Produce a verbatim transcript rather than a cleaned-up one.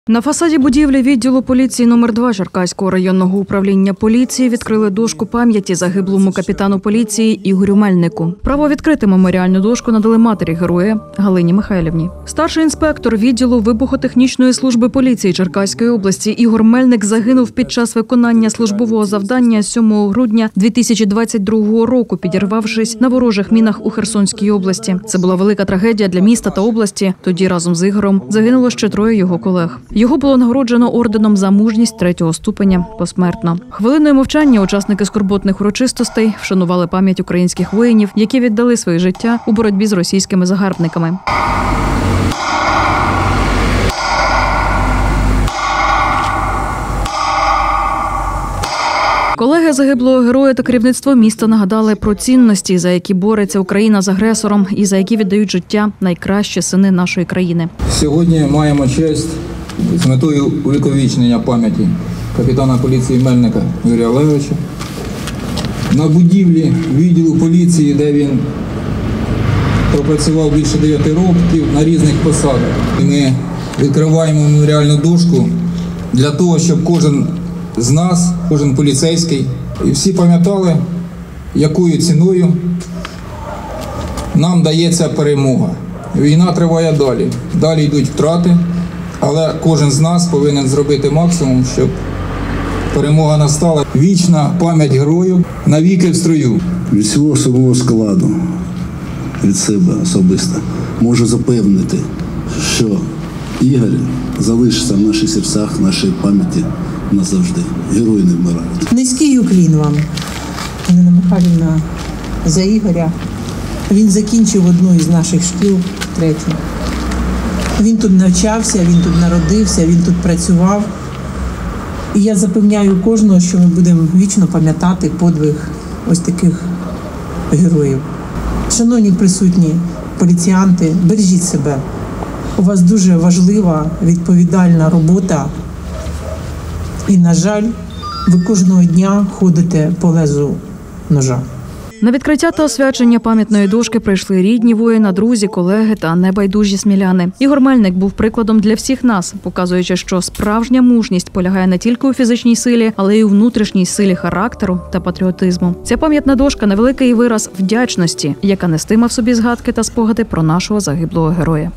На фасаді будівлі відділу поліції номер два Черкаського районного управління поліції відкрили дошку пам'яті загиблому капітану поліції Ігорю Мельнику. Право відкрити меморіальну дошку надали матері героя Галині Михайлівні. Старший інспектор відділу вибухотехнічної служби поліції Черкаської області Ігор Мельник загинув під час виконання службового завдання сьомого грудня дві тисячі двадцять другого року, підірвавшись на ворожих мінах у Херсонській області. Це була велика трагедія для міста та області. Тоді разом з Ігорем загинуло ще троє його колег. Його було нагороджено орденом за мужність третього ступеня посмертно. Хвилиною мовчання учасники скорботних урочистостей вшанували пам'ять українських воїнів, які віддали своє життя у боротьбі з російськими загарбниками. Колеги загиблого героя та керівництво міста нагадали про цінності, за які бореться Україна з агресором і за які віддають життя найкращі сини нашої країни. Сьогодні маємо честь з метою увіковічнення пам'яті капітана поліції Мельника Юрія Олеговича на будівлі відділу поліції, де він пропрацював більше дев'яти років на різних посадах. І ми відкриваємо меморіальну дошку для того, щоб кожен з нас, кожен поліцейський, і всі пам'ятали, якою ціною нам дається перемога. Війна триває далі, далі йдуть втрати, але кожен з нас повинен зробити максимум, щоб перемога настала. Вічна пам'ять герою навіки в строю. Від всього особового складу, від себе особисто, можу запевнити, що Ігор залишиться в наших серцях, в нашій пам'яті назавжди. Герої не вмирають. Низький уклін вам, Галина Михайлівна, за Ігоря. Він закінчив одну із наших шкіл, третю. Він тут навчався, він тут народився, він тут працював. І я запевняю кожного, що ми будемо вічно пам'ятати подвиг ось таких героїв. Шановні присутні поліціянти, бережіть себе. У вас дуже важлива, відповідальна робота. І, на жаль, ви кожного дня ходите по лезу ножа. На відкриття та освячення пам'ятної дошки прийшли рідні воїна, друзі, колеги та небайдужі сміляни. Ігор Мельник був прикладом для всіх нас, показуючи, що справжня мужність полягає не тільки у фізичній силі, але й у внутрішній силі характеру та патріотизму. Ця пам'ятна дошка – невеликий вираз вдячності, яка нестиме в собі згадки та спогади про нашого загиблого героя.